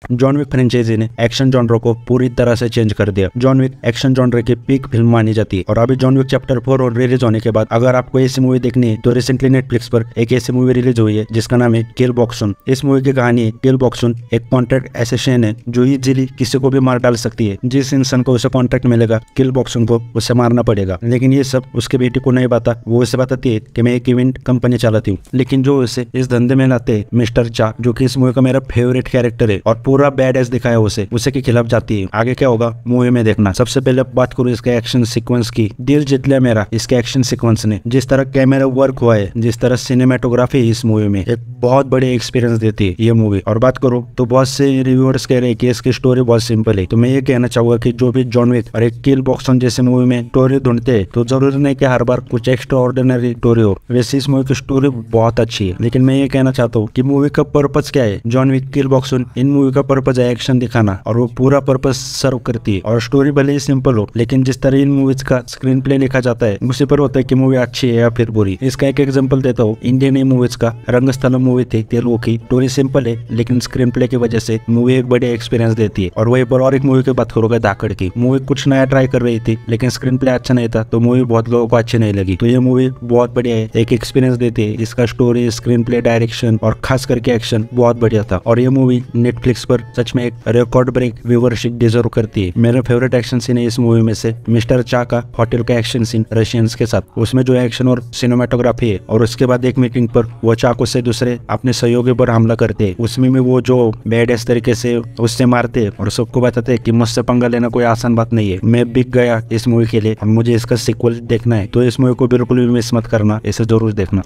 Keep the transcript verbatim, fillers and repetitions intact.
John Wick franchise ने action genre को पूरी तरह से चेंज कर दिया। जॉन विक एक्शन जॉनर की पीक फिल्म मानी जाती है और अभी जॉन विक चैप्टर फोर और रिलीज होने के बाद अगर आपको ऐसी मूवी देखनी है तो रिसेंटली नेटफ्लिक्स पर एक ऐसी मूवी रिलीज हुई है जिसका नाम है किल बॉक सून। इस मूवी की कहानी है किल बॉक सून एक कॉन्ट्रैक्ट एसेसिन है जो इजीली किसी को भी मार डाल सकती है। जिस इंसान को उसे कॉन्ट्रैक्ट मिलेगा किल बॉक सून को उसे मारना पड़ेगा, लेकिन ये सब उसके बेटे को नहीं पता। वो उसे बताती है कि मैं एक इवेंट कंपनी चलाती हूँ, लेकिन जो उसे इस धंधे में लाते हैं मिस्टर चा, जो कि इस मूवी का मेरा फेवरेट कैरेक्टर है और पूरा बैड एस दिखाया उसे उसे के खिलाफ जाती है। आगे क्या होगा मूवी में देखना। सबसे पहले बात करूँ इसके एक्शन सीक्वेंस की, दिल जीत लिया मेरा इसके एक्शन सीक्वेंस ने। जिस तरह कैमरा वर्क हुआ है, जिस तरह सिनेमेटोग्राफी इस मूवी में, एक बहुत बड़े एक्सपीरियंस देती है ये मूवी। और बात करूँ तो बहुत से रिव्यूअर्स कह रहे हैं कि इसकी स्टोरी बहुत सिंपल है, तो मैं ये कहना चाहूंगा कि जो भी जॉन विक और एक किल बॉक सून जैसे मूवी में स्टोरी ढूंढते हैं तो जरूरी नहीं कि हर बार कुछ एक्स्ट्रा ऑर्डिनरी स्टोरी हो। वैसे इस मूवी की स्टोरी बहुत अच्छी है, लेकिन मैं ये कहना चाहता हूँ कि मूवी का पर्पज क्या है। John Wick Kill Boksoon इन मूवी का पर्पज है एक्शन दिखाना और वो पूरा पर्पज सर्व करती है। और स्टोरी भले ही सिंपल हो, लेकिन जिस तरह इन मूवीज का स्क्रीन प्ले लिखा जाता है उसी पर होता है कि मूवी अच्छी है या फिर बुरी। इसका एक एग्जांपल देता हूँ, इंडियन ई मूवीज का रंगस्थलम मूवी थी तेलुगु की। स्टोरी सिंपल है लेकिन स्क्रीन प्ले की वजह से मूवी एक बड़े एक्सपीरियंस देती है। और वही पर और एक मूवी की बात करोगे धाकड़ की, मूवी कुछ नया ट्राई कर रही थी लेकिन स्क्रीन प्ले अच्छा नहीं था तो मूवी बहुत लोगों को अच्छी नहीं लगी। तो ये मूवी बहुत बढ़िया है, एक एक्सपीरियंस देती है। इसका स्टोरी, स्क्रीन प्ले, डायरेक्शन और खास करके एक्शन बहुत बढ़िया था। और ये मूवी नेटफ्लिक्स पर सच में एक रिकॉर्ड ब्रेक व्यूवरशिप डिजर्व करती है। मेरा फेवरेट एक्शन सीन है इस मूवी में से मिस्टर चा का होटल का एक्शन सीन रशियंस के साथ। उसमें जो एक्शन और सिनेमाटोग्राफी है और उसके बाद एक मीटिंग पर वो चाकू से दूसरे अपने सहयोगी पर हमला करते हैं, उसमें में वो जो बैड एस तरीके से उससे मारते हैं और सबको बताते हैं कि मुझसे पंगा लेना कोई आसान बात नहीं है। मैं बिक गया इस मूवी के लिए और मुझे इसका सीक्वल देखना है, तो इस मूवी को बिल्कुल भी मिस मत करना, इसे जरूर देखना।